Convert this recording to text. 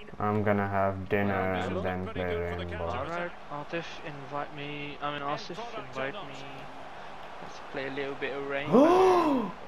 I'm gonna have dinner and then play Rainbow. Alright, Atif, invite me. I mean, Asif, invite me. Let's play a little bit of Rainbow.